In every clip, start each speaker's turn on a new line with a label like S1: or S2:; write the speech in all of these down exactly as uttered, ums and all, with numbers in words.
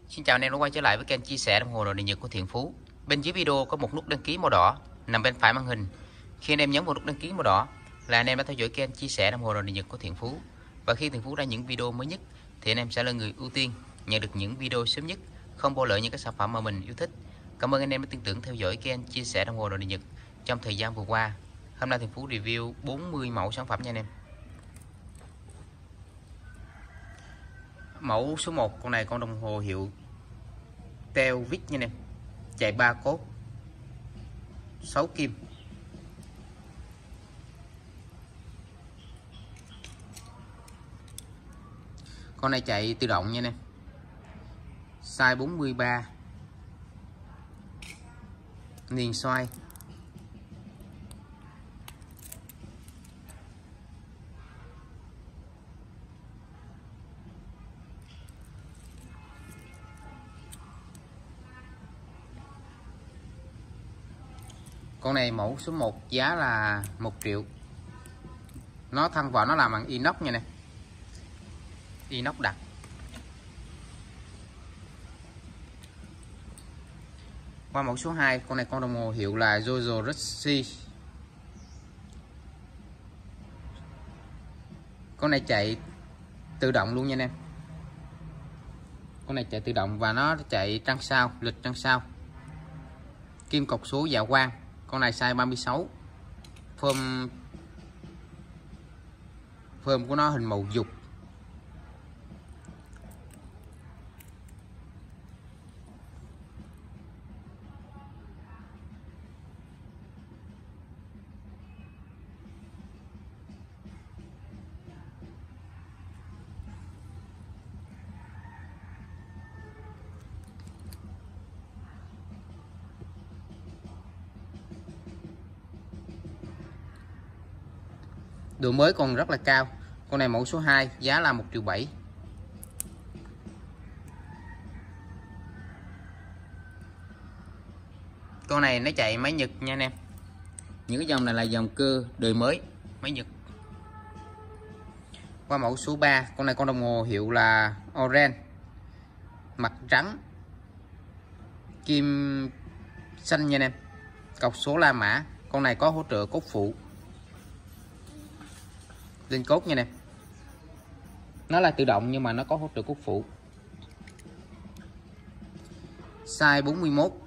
S1: Xin chào anh em đã quay trở lại với kênh chia sẻ đồng hồ đồ điện Nhật của Thiện Phú. Bên dưới video có một nút đăng ký màu đỏ nằm bên phải màn hình. Khi anh em nhấn vào nút đăng ký màu đỏ là anh em đã theo dõi kênh chia sẻ đồng hồ đồ điện Nhật của Thiện Phú. Và khi Thiện Phú ra những video mới nhất thì anh em sẽ là người ưu tiên nhận được những video sớm nhất, không bỏ lỡ những cái sản phẩm mà mình yêu thích. Cảm ơn anh em đã tin tưởng theo dõi kênh chia sẻ đồng hồ đồ điện Nhật trong thời gian vừa qua. Hôm nay Thiện Phú review bốn mươi mẫu sản phẩm nha anh em. Mẫu số một, con này con đồng hồ hiệu Telvik nha anh em, chạy ba cốt, sáu kim. Con này chạy tự động nha anh em, size bốn mươi ba, niền xoay. Con này mẫu số một giá là một triệu. Nó thân vỏ nó làm bằng inox nha nè, inox đặc. Qua mẫu số hai, con này con đồng hồ hiệu là Jojo Russi. Con này chạy tự động luôn nha anh em. Con này chạy tự động và nó chạy trăng sao, lịch trăng sao. Kim cọc số dạ quang. Con này size ba mươi sáu. Phơm Phơm của nó hình màu dục. Độ mới còn rất là cao. Con này mẫu số hai giá là một triệu bảy. Con này nó chạy máy Nhật nha anh em. Những cái dòng này là dòng cơ đời mới, máy Nhật. Qua mẫu số ba, con này con đồng hồ hiệu là Orange, mặt trắng, kim xanh nha anh em. Cọc số La Mã. Con này có hỗ trợ cốt phụ lên cốt nha nè. Nó là tự động nhưng mà nó có hỗ trợ cốt phụ. Size bốn mươi mốt.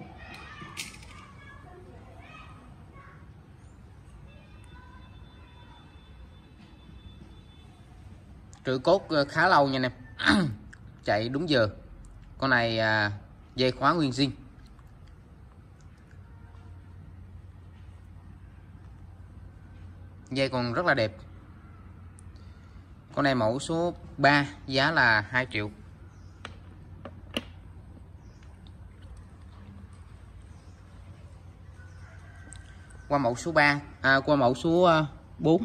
S1: Trữ cốt khá lâu nha nè. Chạy đúng giờ. Con này à, dây khóa nguyên zin. Dây còn rất là đẹp. Con này mẫu số ba giá là hai triệu. Qua mẫu số ba, à, qua mẫu số bốn.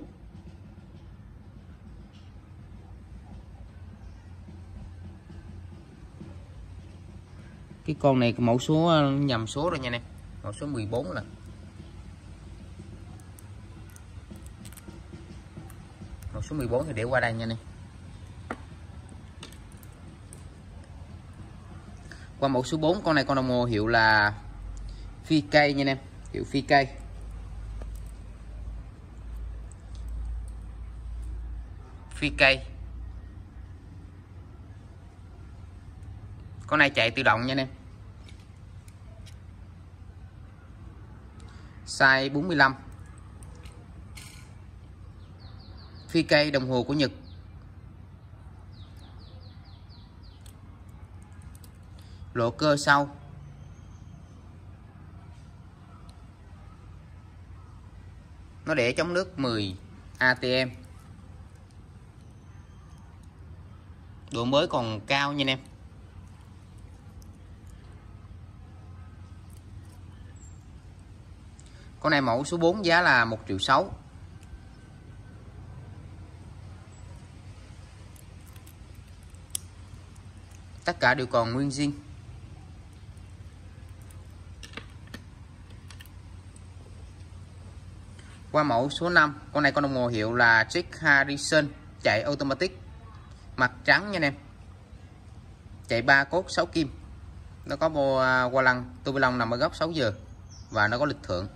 S1: Cái con này mẫu số nhầm số rồi nha em. Mẫu số mười bốn là. Mẫu số mười bốn thì để qua đây nha nè. Qua mẫu số bốn, con này con đồng hồ hiệu là phi cây nha em, hiệu phi cây. Phi cây. Con này chạy tự động nha em. Size bốn mươi lăm. Phi cây đồng hồ của Nhật. Lộ cơ sau. Nó để chống nước mười a tê em. Độ mới còn cao nha anh em. Con này mẫu số bốn giá là một triệu sáu. Tất cả đều còn nguyên zin. Qua mẫu số năm, con này con đồng hồ hiệu là Jack Harrison, chạy automatic, mặt trắng nha anh em. chạy ba cốt sáu kim. Nó có bô qua lăng, tua bi lông nằm ở góc sáu giờ và nó có lịch thượng.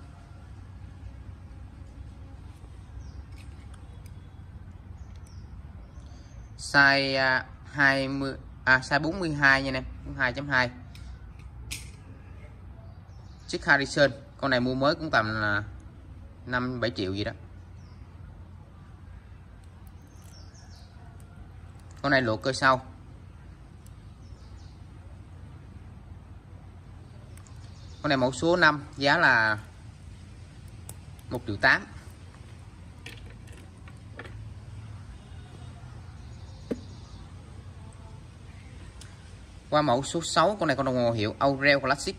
S1: Size hai mươi à size bốn mươi hai nha anh em, hai chấm hai. Chiếc Harrison, con này mua mới cũng tầm là năm bảy triệu gì đó. Con này lộ cơ sau. Con này mẫu số năm, giá là một triệu tám. Qua mẫu số sáu, con này con đồng hồ hiệu Aurel Classic.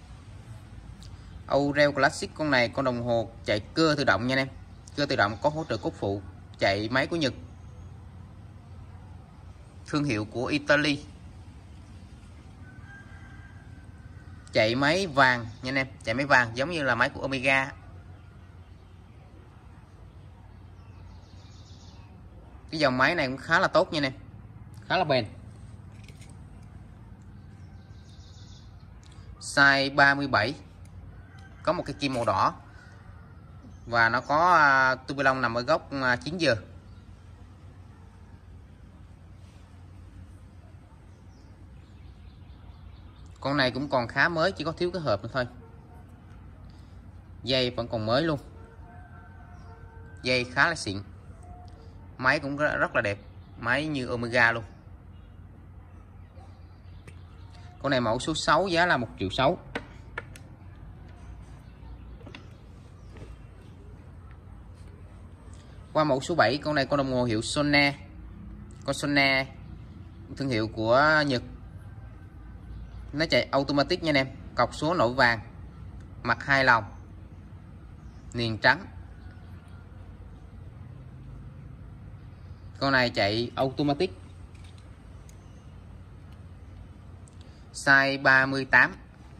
S1: Aurel Classic, con này con đồng hồ chạy cơ tự động nha anh em. Cơ tự động có hỗ trợ cốt phụ, chạy máy của Nhật. Thương hiệu của Italy. Chạy máy vàng nha anh em, chạy máy vàng giống như là máy của Omega. Cái dòng máy này cũng khá là tốt nha anh em, khá là bền. Size ba mươi bảy, có một cái kim màu đỏ và nó có uh, tua bi lông nằm ở góc uh, chín giờ. Con này cũng còn khá mới, chỉ có thiếu cái hộp nữa thôi. Dây vẫn còn mới luôn, dây khá là xịn, máy cũng rất là đẹp, máy như Omega luôn. Con này mẫu số sáu, giá là một triệu sáu. Qua mẫu số bảy, con này con đồng hồ hiệu Sone. Con Sone thương hiệu của Nhật. Nó chạy automatic nha anh em, cọc số nổi vàng, mặt hai lòng, niền trắng. Con này chạy automatic. Size ba mươi tám.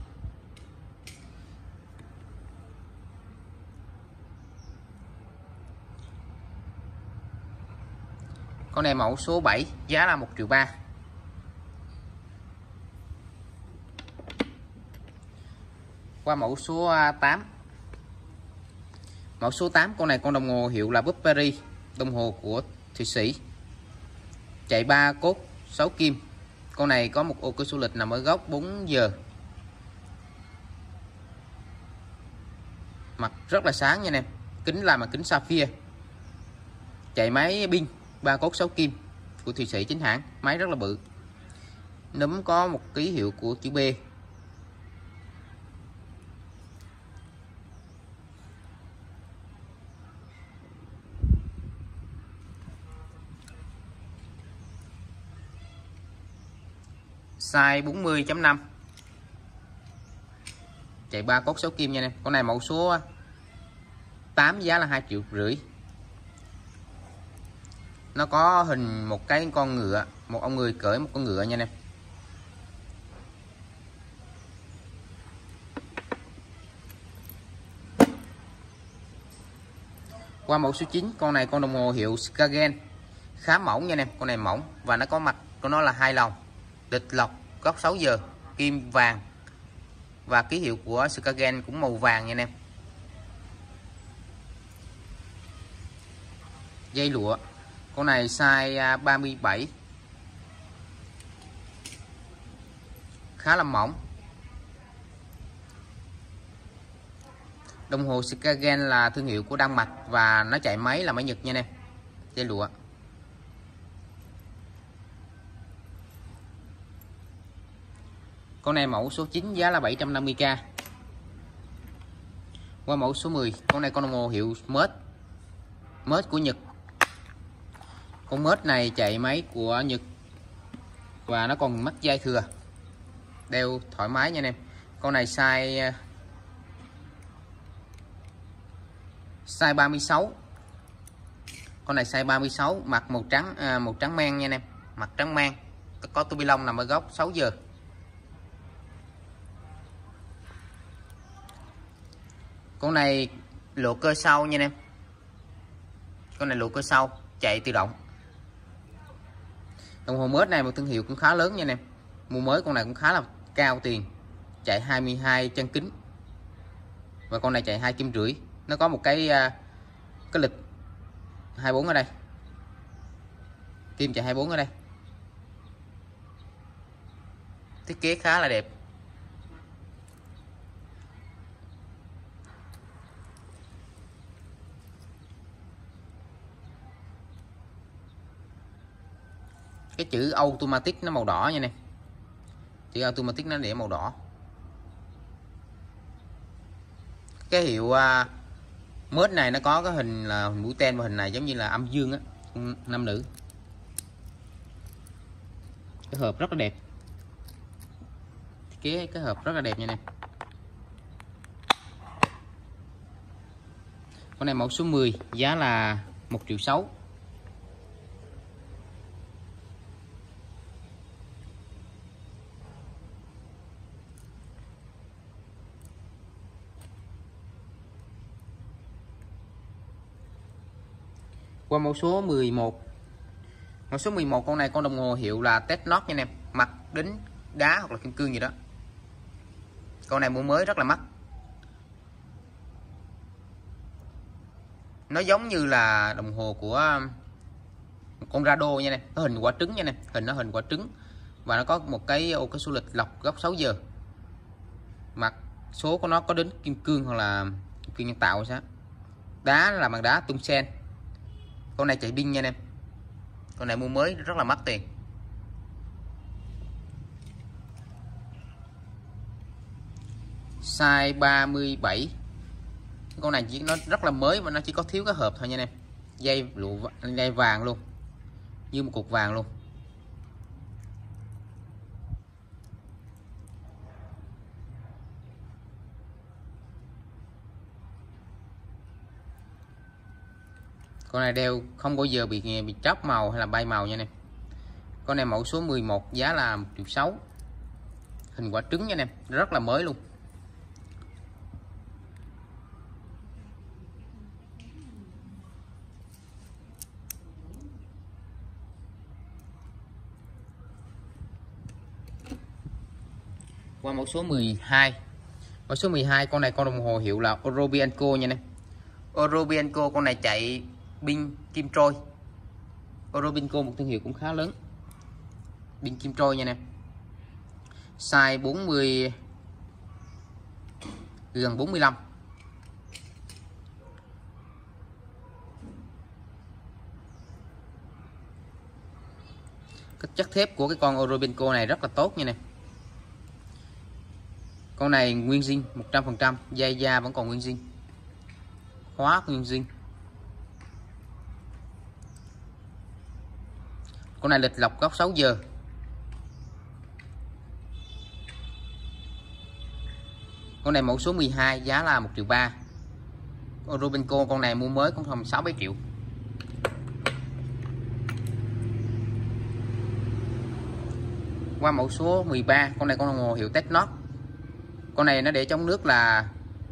S1: Con này mẫu số bảy, giá là một triệu ba. Qua mẫu số tám. Mẫu số tám, con này con đồng hồ hiệu là Burberry, đồng hồ của Thụy Sĩ. Chạy ba cốt sáu kim. Con này có một ô cửa sổ lịch nằm ở góc bốn giờ. Mặt rất là sáng nha anh em. Kính là mặt kính sapphire. Chạy máy pin ba cốt sáu kim của Thụy Sĩ chính hãng, máy rất là bự. Núm có một ký hiệu của chữ B. Size bốn mươi chấm năm. Chạy ba cốt sáu kim nha anh em. Con này mẫu số tám, giá là hai triệu rưỡi. Nó có hình một cái con ngựa, một ông người cưỡi một con ngựa nha anh em. Qua mẫu số chín, con này con đồng hồ hiệu Skagen, khá mỏng nha anh em. Con này mỏng và nó có mặt của nó là hai lòng, địch lọc, góc sáu giờ, kim vàng và ký hiệu của Skagen cũng màu vàng nha anh em. Dây lụa. Con này size ba mươi bảy, khá là mỏng. Đồng hồ Skagen là thương hiệu của Đan Mạch và nó chạy máy là máy Nhật nha anh em. Dây lụa. Con này mẫu số chín, giá là bảy trăm năm mươi k. Qua mẫu số mười, con này con đồng hồ hiệu Mết. Mết của Nhật. Con Mết này chạy máy của Nhật và nó còn mắt dây thừa, đeo thoải mái nha anh em. Con này size size ba mươi sáu. Con này size ba mươi sáu, mặt màu trắng à, màu trắng men nha anh em, mặt trắng men, có tua bi lông nằm ở góc sáu giờ. Con này lộ cơ sau nha anh em. Con này lộ cơ sau, chạy tự động. Đồng hồ Mết này một thương hiệu cũng khá lớn nha anh em. mua mới con này cũng khá là cao tiền, chạy hai mươi hai chân kính, và con này chạy hai kim rưỡi. Nó có một cái cái lịch hai mươi bốn ở đây, kim chạy hai mươi bốn ở đây, thiết kế khá là đẹp. Cái chữ automatic nó màu đỏ nha nè, chữ automatic nó để màu đỏ. Cái hiệu uh, mớt này nó có cái hình là hình mũi tên, và hình này giống như là âm dương á, nam nữ. Cái hộp rất là đẹp, thiết kế cái hộp rất là đẹp nha nè. Con này mẫu số mười, giá là một triệu sáu. Qua mẫu số mười một. Mẫu số mười một, con này con đồng hồ hiệu là Technox nha anh em, mặt đính đá hoặc là kim cương gì đó. Con này mua mới rất là mắc. Nó giống như là đồng hồ của con Rado nha nè, nó hình quả trứng nha nè, hình nó hình quả trứng, và nó có một cái ô cái số lịch lọc góc sáu giờ. Mặt số của nó có đính kim cương hoặc là kim cương nhân tạo sao. Đá là bằng đá tung sen. Con này chạy pin nha anh em. Con này mua mới rất là mắc tiền. Size ba mươi bảy. Con này chỉ nó rất là mới và nó chỉ có thiếu cái hộp thôi nha anh em. Dây lụa, dây vàng luôn, như một cục vàng luôn. Con này đeo không bao giờ bị bị chóc màu hay là bay màu nha anh em. Con này mẫu số mười một, giá là một triệu sáu. Hình quả trứng nha anh em, rất là mới luôn. Qua mẫu số mười hai. Mẫu số mười hai, con này con đồng hồ hiệu là Orobianco nha anh em. Orobianco con này chạy pin kim trôi. Orobianco một thương hiệu cũng khá lớn. Pin kim trôi nha anh em. Size bốn mươi, gần bốn mươi lăm. Cái chất thép của cái con Orobianco này rất là tốt nha nè. Con này nguyên zin một trăm phần trăm, dây da vẫn còn nguyên zin, khóa nguyên zin. Con này lịch lọc góc sáu giờ. Con này mẫu số mười hai, giá là một triệu ba. Orobianco con này mua mới cũng tầm sáu bảy triệu. Qua mẫu số mười ba, con này con đồng hồ hiệu Technox. Con này nó để trong nước là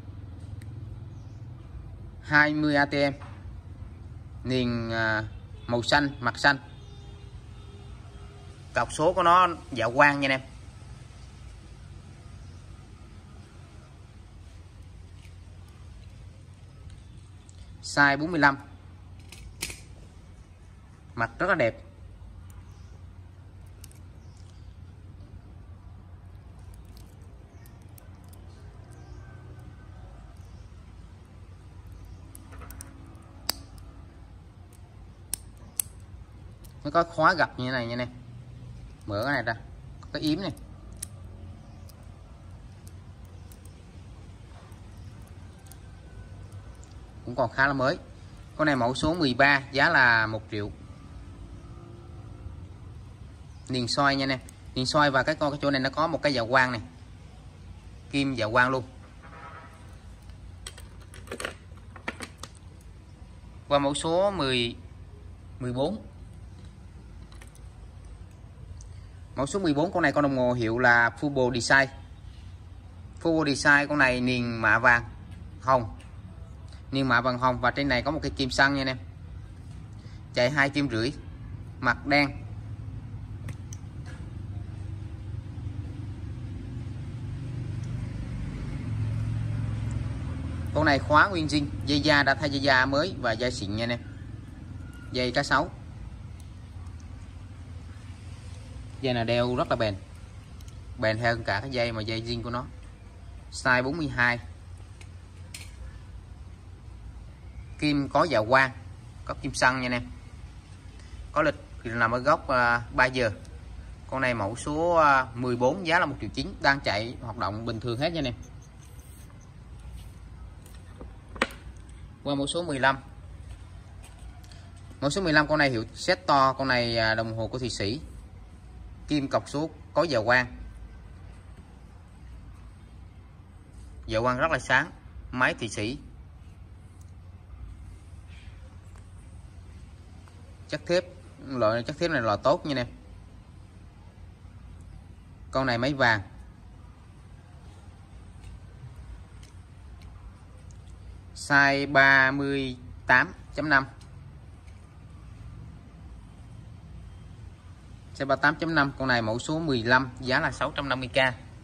S1: hai mươi a tê em, niền màu xanh, mặt xanh. Cọc số của nó dạ quang nha anh em. Size bốn mươi lăm. Mặt rất là đẹp. Nó có khóa gập như thế này nha nè. Mở cái này ra, có cái yếm này. Cũng còn khá là mới. Con này mẫu số mười ba, giá là một triệu. Niền soi nha nè. Niền soi và cái con cái chỗ này nó có một cái dạ quang này. Kim dạ quang luôn. Qua mẫu số mười, mười bốn. Mẫu số mười bốn, con này con đồng hồ hiệu là Fubo Design. Fubo Design con này niền mạ vàng hồng. Niền mạ vàng hồng và trên này có một cái kim xăng nha anh em. Chạy hai kim rưỡi, mặt đen. Con này khóa nguyên zin, dây da đã thay dây da mới và dây xịn nha anh em. Dây cá sấu. Dây này đeo rất là bền. Bền hơn cả cái dây mà dây zin của nó. Size bốn mươi hai. Kim có dạo quang, có kim xăng nha anh em. Có lịch thì nằm ở góc uh, ba giờ. Con này mẫu số uh, mười bốn, giá là một triệu chín, đang chạy hoạt động bình thường hết nha anh em. Qua mẫu số mười lăm. Mẫu số mười lăm con này hiệu set to, con này uh, đồng hồ của Thụy Sĩ. Kim cọc số có dạo quang. Dạo quang rất là sáng, máy Thụy Sĩ. Chất thép, loại chất thép này là tốt nha em. Con này máy vàng. Size ba mươi tám chấm năm. Size ba mươi tám chấm năm, con này mẫu số mười lăm, giá là sáu trăm năm mươi k.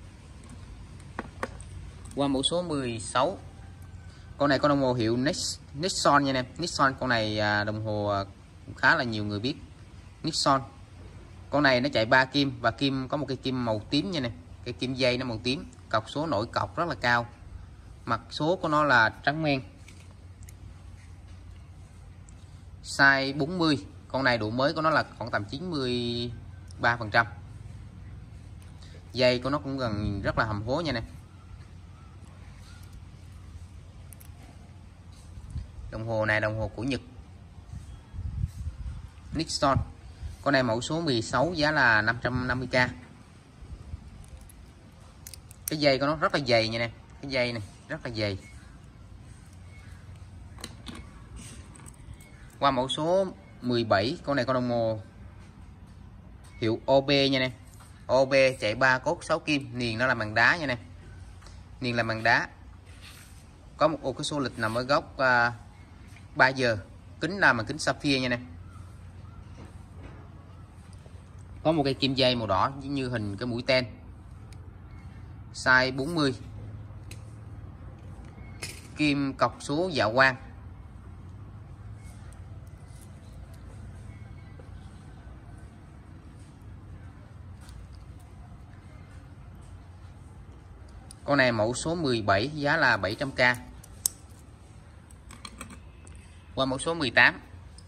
S1: Qua mẫu số mười sáu. Con này con đồng hồ hiệu Nixon nha em. Nixon, con này đồng hồ khá là nhiều người biết. Nixon. Con này nó chạy ba kim và kim có một cái kim màu tím nha nè. Cái kim dây nó màu tím, cọc số nổi cọc rất là cao. Mặt số của nó là trắng men. Size bốn mươi. Con này độ mới của nó là khoảng tầm chín mươi ba phần trăm. Dây của nó cũng gần rất là hầm hố nha nè. Đồng hồ này đồng hồ của Nhật. Nixon. Con này mẫu số mười sáu, giá là năm trăm năm mươi k. Cái dây của nó rất là dày nha nè. Cái dây này rất là dày. Qua mẫu số mười bảy. Con này con đồng hồ hiệu ô bê nha nè. ô bê chạy ba cốt sáu kim. Niền nó là bằng đá nha nè. Niền là bằng đá. Có một ô cái số lịch nằm ở góc uh, ba giờ. Kính là bằng kính sapphire nha nè. Có một cây kim dây màu đỏ như hình cái mũi tên. Size bốn mươi. Kim cọc số dạo quang. Con này mẫu số mười bảy, giá là bảy trăm k. Qua mẫu số mười tám.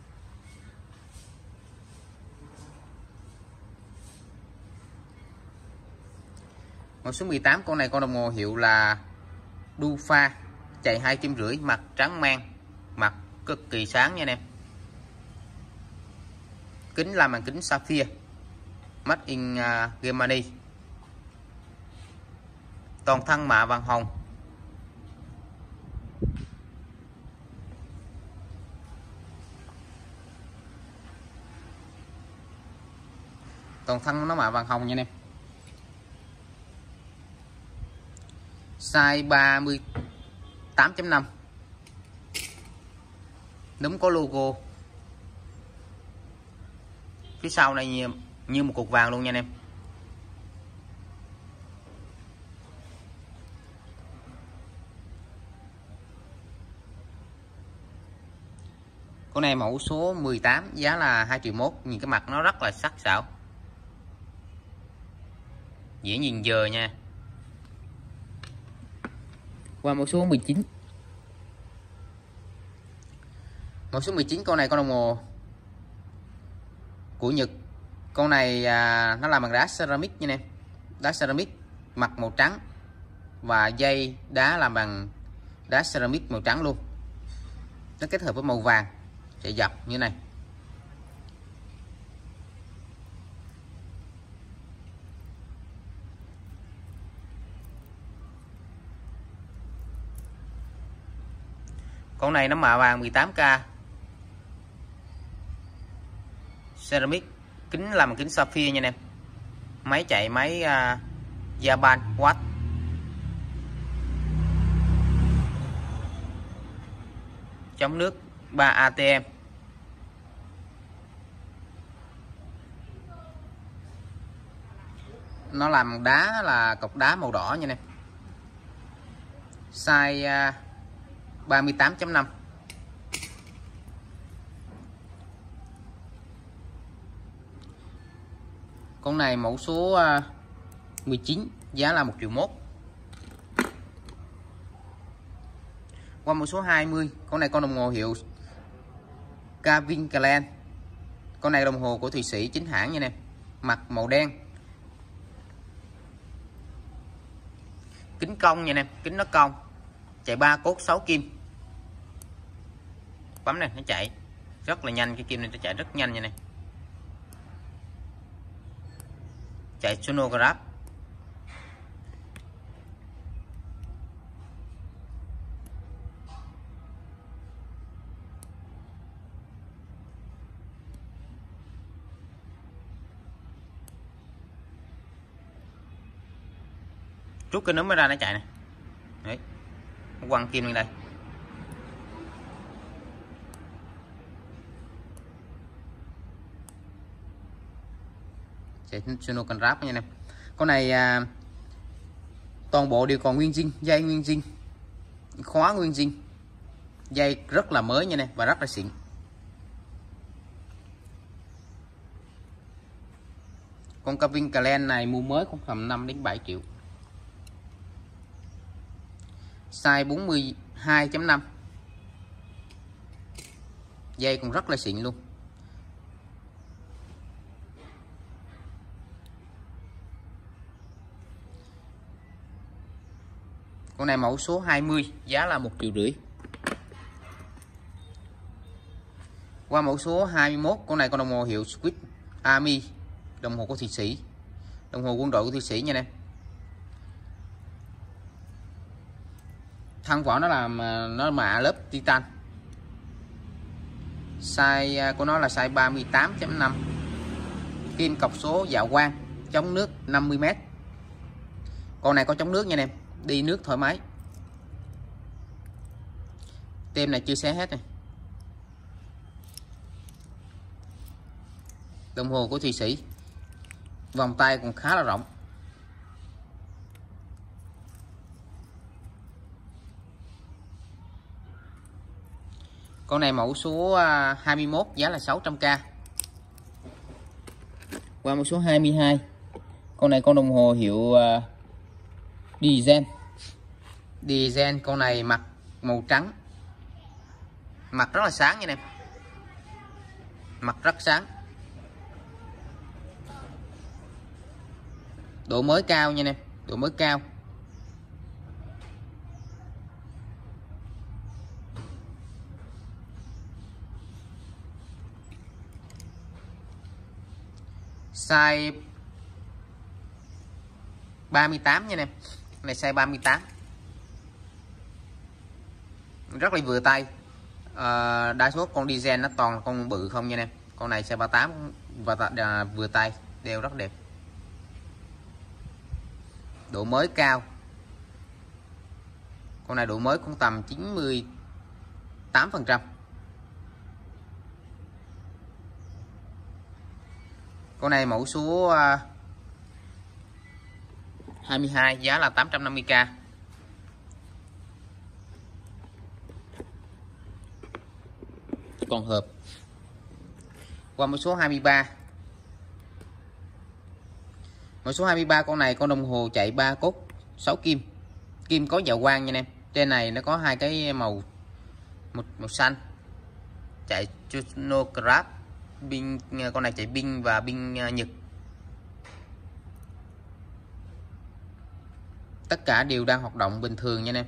S1: Mẫu số mười tám, con này con đồng hồ hiệu là Dufa, chạy hai kim rưỡi, mặt trắng mang, mặt cực kỳ sáng nha anh em. Kính là màn kính sapphire, made in uh, Germany. Toàn thân mạ vàng hồng. Toàn thân nó mạ vàng hồng nha anh em. Size ba mươi tám chấm năm. Núm có logo. Phía sau này như, như một cục vàng luôn nha anh em. Con này mẫu số mười tám, giá là hai triệu mốt. Nhìn cái mặt nó rất là sắc sảo, dễ nhìn giờ nha. Qua mẫu số mười chín. Mẫu số mười chín, con này con đồng hồ của Nhật. Con này à, nó làm bằng đá ceramic nha em. Đá ceramic, mặt màu trắng và dây đá làm bằng đá ceramic màu trắng luôn. Nó kết hợp với màu vàng, chạy dọc như này. Con này nó mạ vàng mười tám k. Ceramic, kính làm kính sapphire nha anh em. Máy chạy máy uh, Japan Watt. Chống nước ba a tê em. Nó làm đá là cọc đá màu đỏ nha anh em. Size uh, ba mươi tám chấm năm. Con này mẫu số mười chín, giá là một triệu mốt. Qua mẫu số hai mươi, con này con đồng hồ hiệu Calvin Klein. Con này đồng hồ của Thụy Sĩ chính hãng nha em. Mặt màu đen. Kính cong nha em, kính nó cong. Chạy ba cốt sáu kim. Bấm này nó chạy rất là nhanh, cái kim này nó chạy rất nhanh nha này. Chạy chronograph. Rút cái núm mới ra nó chạy này. Đấy. Quăng kim lên đây. Chạy chronograph nha em. Con này à, toàn bộ đều còn nguyên zin, dây nguyên zin, khóa nguyên zin, dây rất là mới nha nè và rất là xịn. Con Calvin Klein này mua mới cũng tầm năm đến bảy triệu. Size bốn mươi hai chấm năm. Dây cũng rất là xịn luôn. Con này mẫu số hai mươi, giá là một triệu rưỡi. Qua mẫu số hai mươi mốt, con này con đồng hồ hiệu Swiss Army, đồng hồ của Thụy Sĩ, đồng hồ quân đội của Thụy Sĩ nha em. Thân vỏ nó làm nó mạ lớp titan. Size của nó là size ba mươi tám chấm năm. Kim cọc số dạ quang, chống nước năm mươi mét. Con này có chống nước nha em, đi nước thoải mái. Tem này chưa xé hết này. Đồng hồ của Thụy Sĩ. Vòng tay còn khá là rộng. Con này mẫu số hai mươi mốt, giá là sáu trăm k. Qua mẫu số hai mươi hai. Con này con đồng hồ hiệu uh, Dizen. Dizen, con này mặt màu trắng. Mặt rất là sáng nha em. Mặt rất sáng. Độ mới cao nha em, độ mới cao. Size ba mươi tám nha em. Này size ba mươi tám. Rất là vừa tay. À, đa số con Dizen nó toàn là con bự không nha em. Con này size ba mươi tám và vừa tay, đeo rất đẹp. Độ mới cao. Con này độ mới cũng tầm chín mươi tám phần trăm. Con này mẫu số hai mươi hai, giá là tám trăm năm mươi k. Còn hộp. Qua mẫu số hai mươi ba. Mẫu số hai mươi ba, con này con đồng hồ chạy ba cốt sáu kim. Kim có dạ quang nha em. Trên này nó có hai cái màu, một màu xanh. Chạy chronograph. Pin, con này chạy pin và pin Nhật. Tất cả đều đang hoạt động bình thường nha anh em.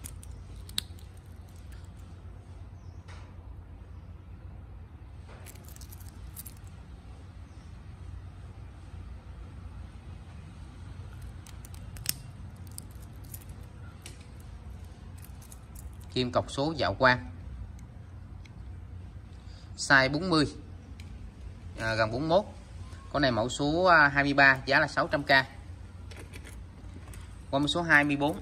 S1: Kim cọc số dạ quang. Size bốn mươi. À, gần bốn mươi mốt. Con này mẫu số hai mươi ba, giá là sáu trăm k. Qua mẫu số hai mươi bốn.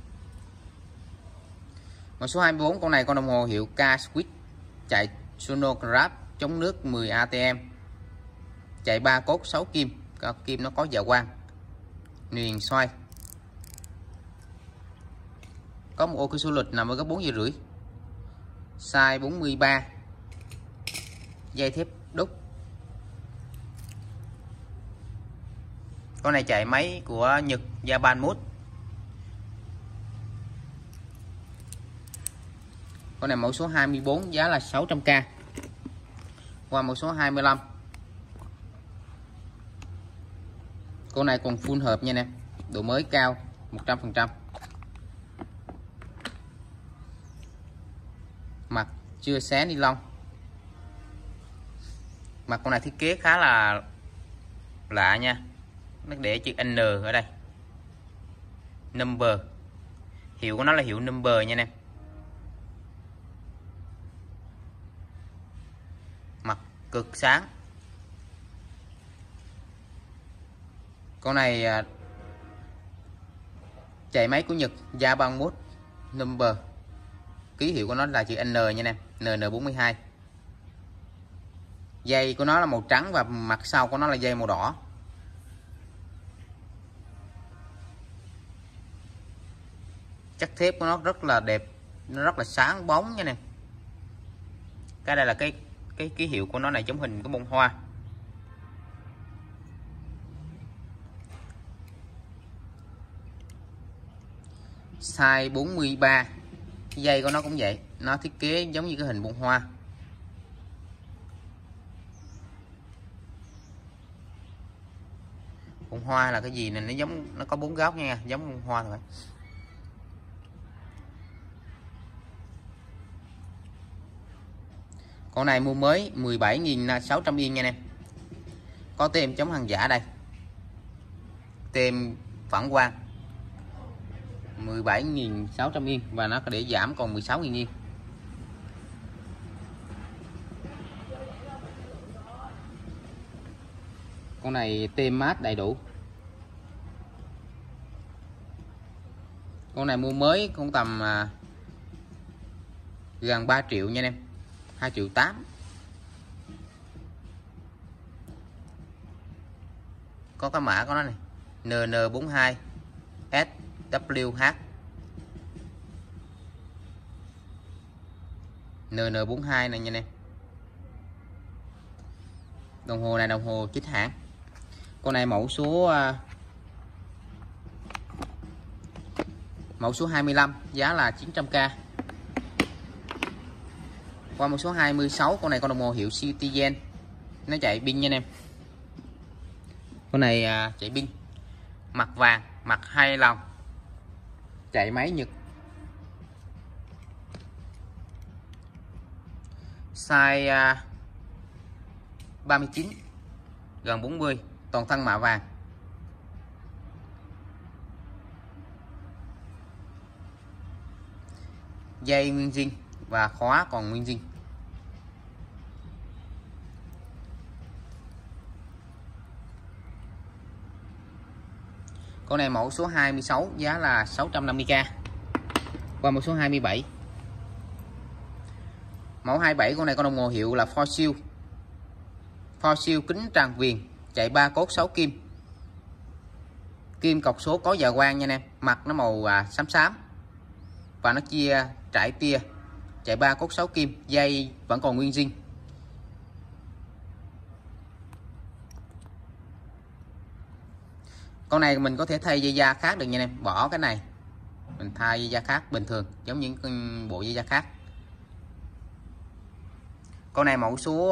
S1: Mẫu số hai mươi bốn, con này con đồng hồ hiệu K Swiss, chạy chronograph, chống nước mười A T M. Chạy ba cốt sáu kim, kim nó có dạ quang. Niền xoay. Có một ô cửa số lịch nằm ở góc bốn giờ rưỡi. size bốn mươi ba, dây thép đúc. Con này chạy máy của Nhật Japan Mode. Con này mẫu số hai mươi bốn, giá là sáu trăm k. Qua mẫu số hai mươi lăm. Con này còn full hộp nha em, độ mới cao một trăm phần trăm. Mặt chưa xé ni lông. Mặt con này thiết kế khá là lạ nha, nó để chữ N ở đây, number, hiệu của nó là hiệu number nha anh em. Mặt cực sáng. Con này chạy máy của Nhật Japan Mode, number, ký hiệu của nó là chữ N nha anh em, N N bốn mươi hai. Dây của nó là màu trắng và mặt sau của nó là dây màu đỏ. Chất thép của nó rất là đẹp, nó rất là sáng bóng nha nè. Cái đây là cái cái ký hiệu của nó này, giống hình cái bông hoa. Size bốn mươi ba. Dây của nó cũng vậy, nó thiết kế giống như cái hình bông hoa. Bông hoa là cái gì này, nó giống, nó có bốn góc nha, giống bông hoa thôi. Con này mua mới mười bảy nghìn sáu trăm yên nha em. Có tem chống hàng giả đây, tem phản quang, mười bảy nghìn sáu trăm yên, và nó có để giảm còn mười sáu nghìn yên. Con này tem mát đầy đủ. Con này mua mới cũng tầm à, gần ba triệu nha em, hai triệu tám. Có cái mã của nó này, N N bốn hai S W H. N N bốn hai này nha em. Đồng hồ này đồng hồ chính hãng. Con này mẫu số mẫu số hai mươi lăm, giá là chín trăm k. Qua mẫu số hai mươi sáu, con này con đồng hồ hiệu Citizen, nó chạy pin nha anh em. Con này à, chạy pin, mặt vàng, mặt hai lòng, chạy máy Nhật. Size à, ba mươi chín, gần bốn mươi, toàn thân mạ vàng. Dây nguyên zin và khóa còn nguyên zin. Con này mẫu số hai mươi sáu, giá là sáu trăm năm mươi k. Qua mẫu số hai mươi bảy. Mẫu hai mươi bảy, con này con đồng hồ hiệu là Fossil. Fossil kính tràn viền, chạy ba cốt sáu kim. Kim cọc số có dạ quang nha anh em. Mặt nó màu à, xám xám và nó chia trải tia, chạy ba cốt sáu kim, dây vẫn còn nguyên zin. Con này mình có thể thay dây da khác được nha em, bỏ cái này mình thay dây da khác bình thường, giống những bộ dây da khác. Con này mẫu số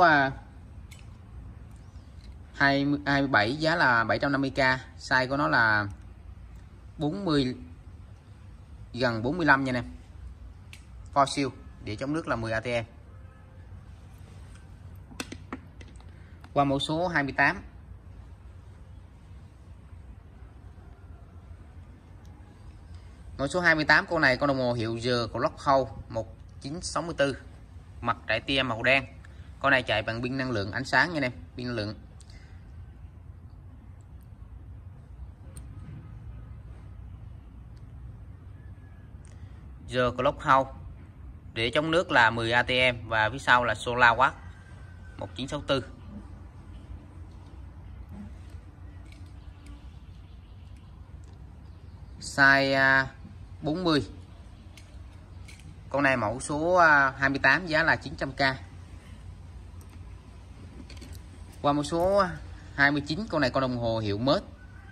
S1: hai mươi bảy, giá là bảy trăm năm mươi k. Size của nó là bốn mươi, gần bốn mươi lăm nha em. Fossil, để chống nước là mười A T M. Qua mẫu số hai mươi tám. Mẫu số hai mươi tám, con này con đồng hồ hiệu The Clock House một chín sáu tư, mặt trải tia màu đen. Con này chạy bằng pin năng lượng ánh sáng nha em, pin năng lượng. The Clock House, để chống nước là mười A T M và phía sau là Solar Watt một chín sáu tư. Size bốn mươi. Con này mẫu số hai mươi tám giá là chín trăm k. Qua mẫu số hai mươi chín, con này con đồng hồ hiệu Mết.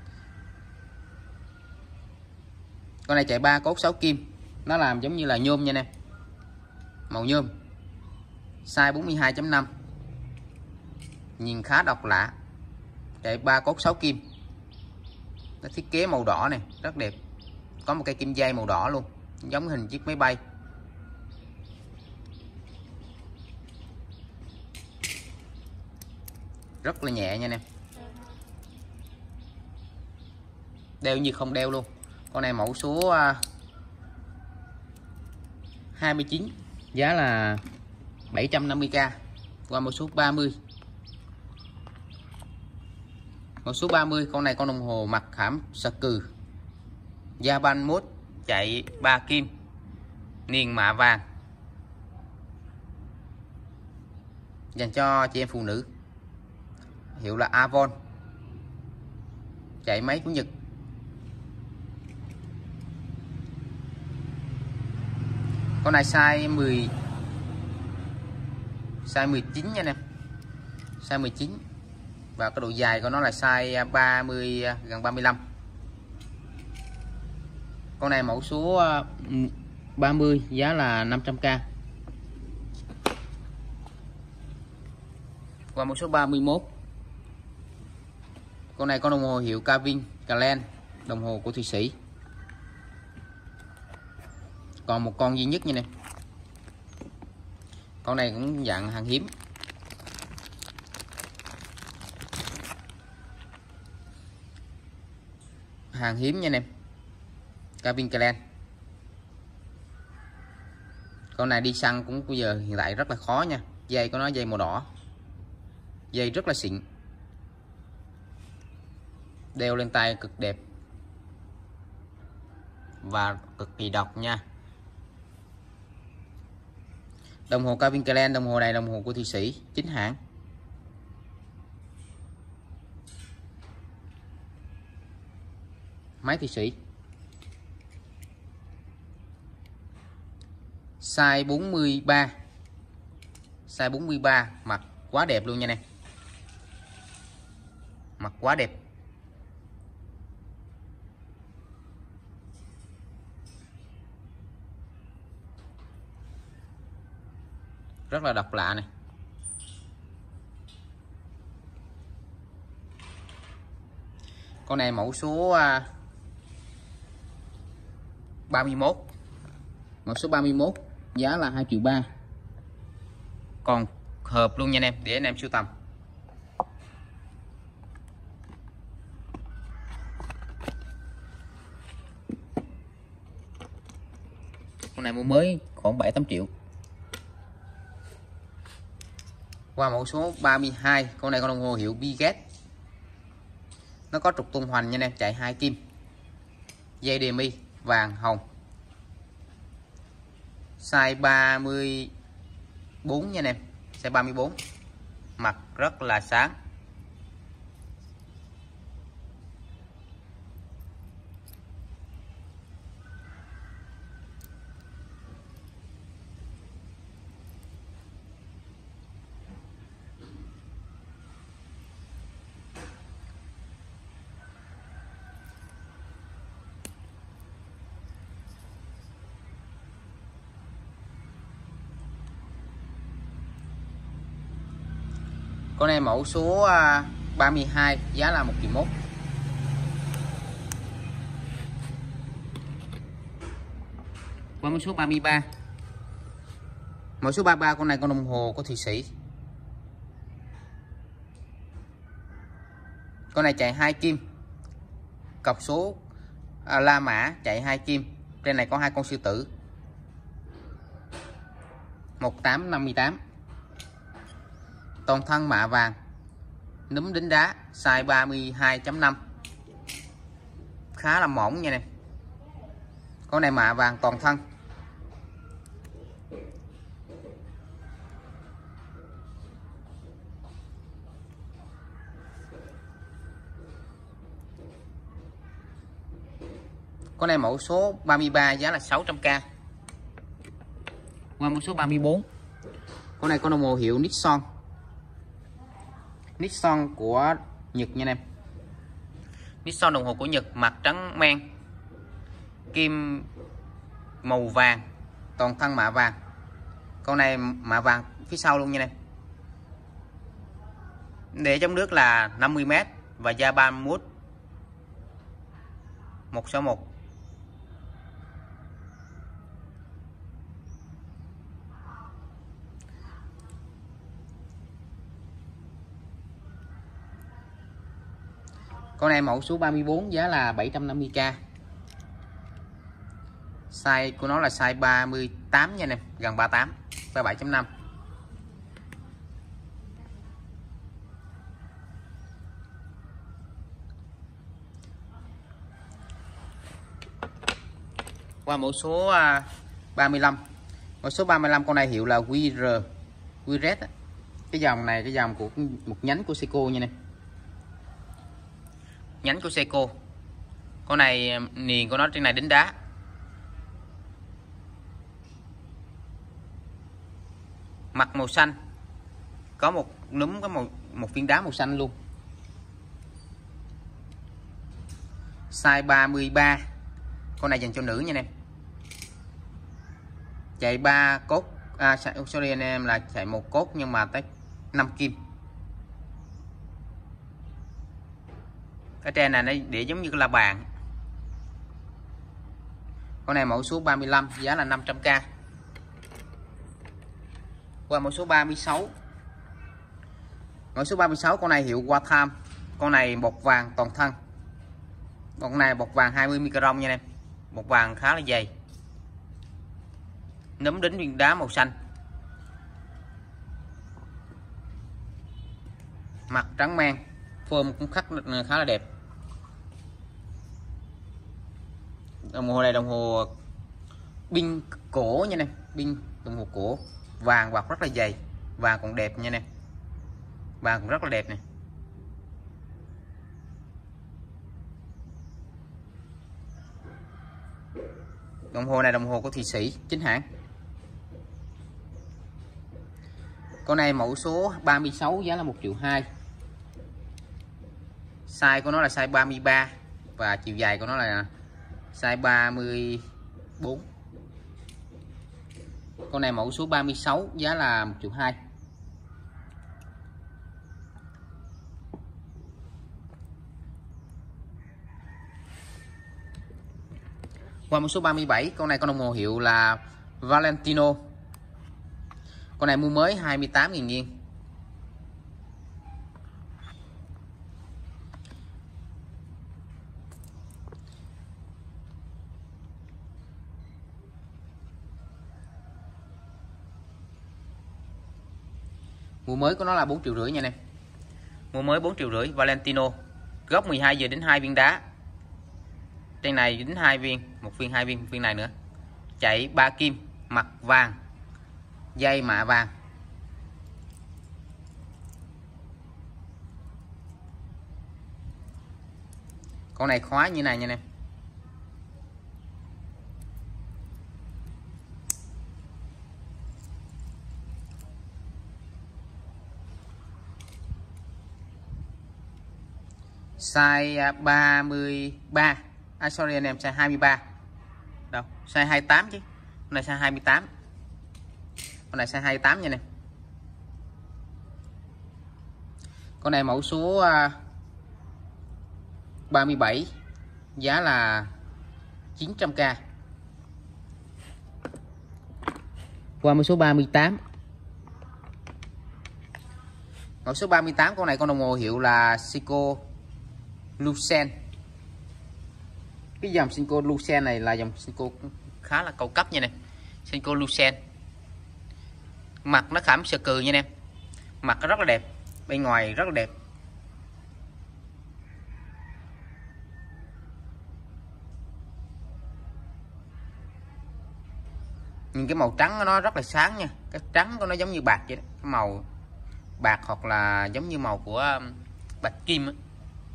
S1: Con này chạy ba cốt sáu kim. Nó làm giống như là nhôm nha anh em. Màu nhôm. Size bốn mươi hai chấm năm. Nhìn khá độc lạ. Chạy ba cốt sáu kim. Nó thiết kế màu đỏ này, rất đẹp. Có một cây kim dây màu đỏ luôn, giống hình chiếc máy bay. Rất là nhẹ nha anh em. Đeo như không đeo luôn. Con này mẫu số hai mươi chín, giá là bảy trăm năm mươi k. Qua mẫu số ba mươi. Mẫu số ba mươi, con này con đồng hồ mặt khảm sờ cừ. Japan Mode, chạy ba kim. Niền mạ vàng. Dành cho chị em phụ nữ. Hiệu là Avon. Chạy máy của Nhật. Con này size mười size mười chín nha anh em. Size mười chín. Và cái độ dài của nó là size ba mươi, gần ba mươi lăm. Con này mẫu số ba mươi, giá là năm trăm k. Qua mẫu số ba mươi mốt. Con này con đồng hồ hiệu Calvin Klein, đồng hồ của Thụy Sĩ. Còn một con duy nhất như này. Con này cũng dạng hàng hiếm. Hàng hiếm nha anh em. Calvin Klein. Con này đi săn cũng bây giờ hiện tại rất là khó nha. Dây của nó dây màu đỏ. Dây rất là xịn. Đeo lên tay cực đẹp. Và cực kỳ độc nha. Đồng hồ Calvin Klein, đồng hồ này đồng hồ của Thụy Sĩ, chính hãng. Máy Thụy Sĩ. Size bốn mươi ba. Size bốn mươi ba, mặt quá đẹp luôn nha em. Mặt quá đẹp. Rất là độc lạ này. Con này mẫu số ba mươi mốt. Mẫu số ba mươi mốt, giá là hai triệu ba. Còn hộp luôn nha anh em, để anh em sưu tầm. Con này mua mới khoảng bảy tám triệu. Qua mẫu số ba mươi hai, con này con đồng hồ hiệu Biget. Nó có trục tung hoành nha anh em, chạy hai kim. Dây đề mi vàng hồng. Size ba mươi bốn nha anh em, size ba mươi bốn. Mặt rất là sáng. Con này mẫu số ba mươi hai, giá là một triệu mốt. Qua mẫu số ba mươi ba. Mẫu số ba mươi ba, con này con đồng hồ của Thụy Sĩ. Con này chạy hai kim. Cọc số à, La Mã, chạy hai kim. Trên này có hai con sư tử. một tám năm tám. Toàn thân mạ vàng. Núm đính đá, size ba mươi hai chấm năm. Khá là mỏng nha em. Con này mạ vàng toàn thân. Con này mẫu số ba mươi ba, giá là sáu trăm k. Qua mẫu số ba mươi bốn. Con này con đồng hồ hiệu Nixon. Nixon của Nhật nha anh em. Nixon đồng hồ của Nhật, mặt trắng men, kim màu vàng, toàn thân mạ vàng. Con này mạ vàng phía sau luôn nha anh em. Để trong nước là năm mươi mét và da ba mươi mốt một sáu một. Con này mẫu số ba mươi bốn, giá là bảy trăm năm mươi k. Size của nó là size ba mươi tám nha anh em, gần ba mươi tám, ba mươi bảy chấm năm. Qua mẫu số ba mươi lăm. Mẫu số ba mươi lăm, con này hiệu là quy rờ, quy rét. Cái dòng này cái dòng của một nhánh của Seiko nha anh em. Nhánh của Seiko. Con này niền của nó trên này đính đá. Mặt màu xanh. Có một núm, có một một viên đá màu xanh luôn. Size ba mươi ba. Con này dành cho nữ nha anh em. Chạy ba cốt, à, sorry anh em, là chạy một cốt nhưng mà tới năm kim. Cái trên này nó để giống như là bàn. Con này mẫu số ba mươi lăm, giá là năm trăm k. Qua mẫu số ba mươi sáu. Mẫu số ba mươi sáu, con này hiệu Watam. Con này bột vàng toàn thân. Con này bột vàng hai mươi micron nha em. Bột vàng khá là dày. Nấm đính viên đá màu xanh. Mặt trắng men, form cũng khắc khá là đẹp. Đồng hồ này đồng hồ pin cổ nha em, pin đồng hồ cổ, vàng bạc rất là dày, vàng còn đẹp nha em, vàng cũng rất là đẹp nè. Đồng hồ này đồng hồ của Thụy Sĩ chính hãng. Con này mẫu số ba mươi sáu, giá là một triệu hai. Size của nó là size ba mươi ba và chiều dài của nó là size ba mươi bốn. Con này mẫu số ba mươi sáu, giá là một triệu hai. Qua mẫu số ba mươi bảy, con này con đồng hồ hiệu là Valentino. Con này mua mới hai mươi tám nghìn yên. Mua mới của nó là bốn triệu rưỡi nha anh em. Mua mới bốn triệu rưỡi Valentino. Góc mười hai giờ đến hai viên đá. Trên này đính hai viên, một viên hai viên, một viên này nữa. Chạy ba kim, mặt vàng, dây mạ vàng. Con này khóa như này nha anh em. Size ba mươi ba. À sorry anh em, size hai mươi ba. Đâu, size hai mươi tám chứ. Con này size hai mươi tám. Con này size hai mươi tám nha anh em. Con này mẫu số ba mươi bảy, giá là chín trăm k. Qua mẫu số ba mươi tám. Mẫu số ba mươi tám, con này con đồng hồ hiệu là Seiko Lucent. Cái dòng Seiko Lucent này là dòng Seiko khá là cao cấp nha em. Seiko Lucent. Mặt nó khảm sờ cừ nha em. Mặt nó rất là đẹp, bên ngoài rất là đẹp. Nhưng cái màu trắng của nó rất là sáng nha. Cái trắng của nó giống như bạc vậy đó. Cái màu bạc hoặc là giống như màu của bạch kim á.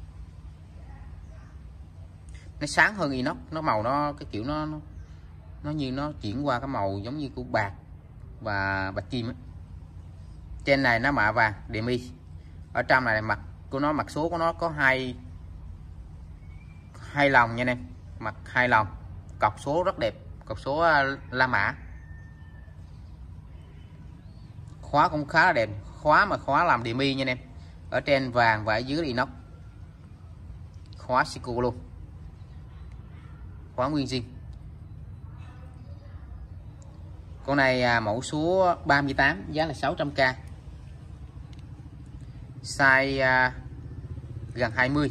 S1: Nó sáng hơn inox, nó màu nó cái kiểu nó nó, nó như nó chuyển qua cái màu giống như của bạc, và bạch kim ấy. Trên này nó mạ vàng demi, ở trong này mặt của nó, mặt số của nó có hai hai lòng nha anh em, mặt hai lòng, cọc số rất đẹp, cọc số La Mã, khóa cũng khá là đẹp, khóa mà khóa làm demi nha anh em, ở trên vàng và ở dưới inox, khóa Seiko luôn, khóa nguyên zin. Con này à, mẫu số ba mươi tám, giá là sáu trăm k, size à, gần hai mươi.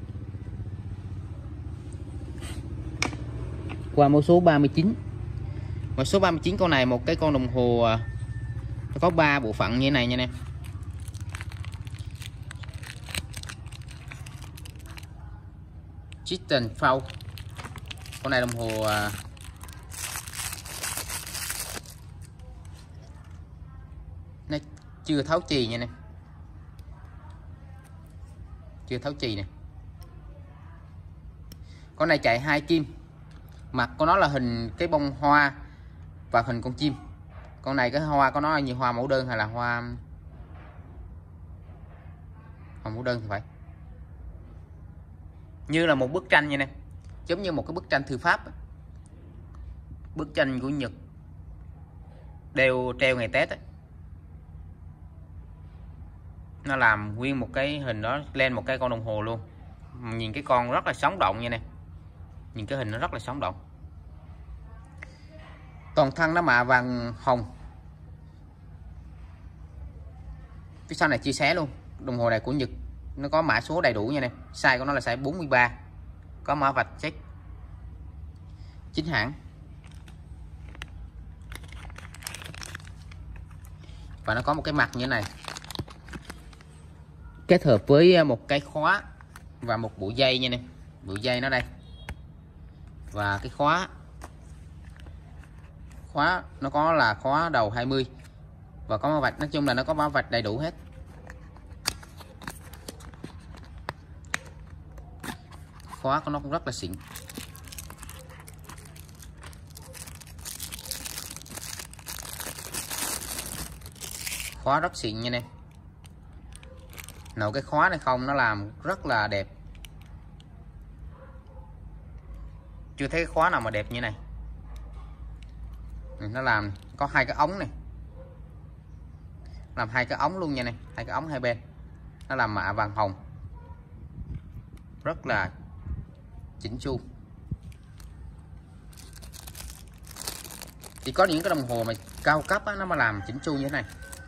S1: Qua mẫu số ba mươi chín. Mẫu số ba mươi chín, con này một cái con đồng hồ à, có ba bộ phận như thế này nha anh em. Chiton Foul. Con này đồng hồ à, nó chưa tháo chì nha anh em, chưa tháo chì nè. Con này chạy hai kim, mặt của nó là hình cái bông hoa và hình con chim. Con này cái hoa của nó là như hoa mẫu đơn hay là hoa hoa mẫu đơn thì phải, như là một bức tranh nha nè, giống như một cái bức tranh thư pháp, bức tranh của Nhật đeo treo ngày Tết ấy. Nó làm nguyên một cái hình đó lên một cái con đồng hồ luôn, nhìn cái con rất là sống động nha nè, nhìn cái hình nó rất là sống động. Toàn thân nó mạ vàng hồng. Phía sau này chia sẻ luôn, đồng hồ này của Nhật, nó có mã số đầy đủ nha nè, size của nó là size bốn mươi ba, có mã vạch check chính hãng, và nó có một cái mặt như thế này kết hợp với một cái khóa và một bộ dây nha nè, bộ dây nó đây, và cái khóa khóa nó có là khóa đầu hai mươi và có mã vạch, nói chung là nó có mã vạch đầy đủ hết. Khóa của nó cũng rất là xịn. Khóa rất xịn nha nè. Nội cái khóa này không, nó làm rất là đẹp. Chưa thấy cái khóa nào mà đẹp như này. Nó làm có hai cái ống này, làm hai cái ống luôn nha này, hai cái ống hai bên, nó làm mạ vàng hồng, rất là chỉnh chu. Chỉ có những cái đồng hồ mà cao cấp á, nó mà làm chỉnh chu như thế này.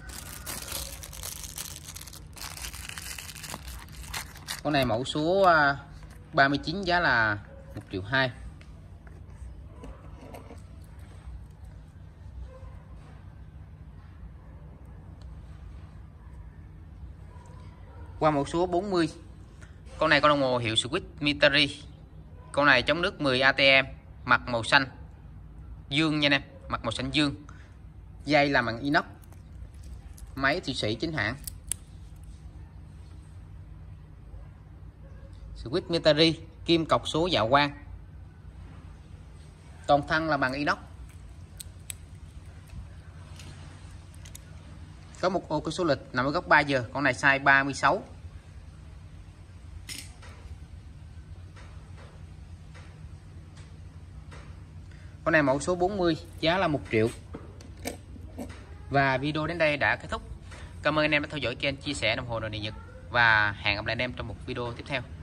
S1: Con này mẫu số ba mươi chín, giá là một triệu hai. Qua mẫu số bốn mươi. Con này con đồng hồ hiệu Swiss Mitari. Con này chống nước mười A T M, mặt màu xanh dương nha em, mặt màu xanh dương. Dây làm bằng inox. Máy Thụy Sĩ chính hãng. Swiss Mitari, kim cọc số dạ quang. Toàn thân là bằng inox. Có một ô cái số lịch nằm ở góc ba giờ. Con này size ba mươi sáu. Con này mẫu số bốn mươi, giá là một triệu. Và video đến đây đã kết thúc. Cảm ơn anh em đã theo dõi kênh chia sẻ đồng hồ nội địa Nhật, và hẹn gặp lại anh em trong một video tiếp theo.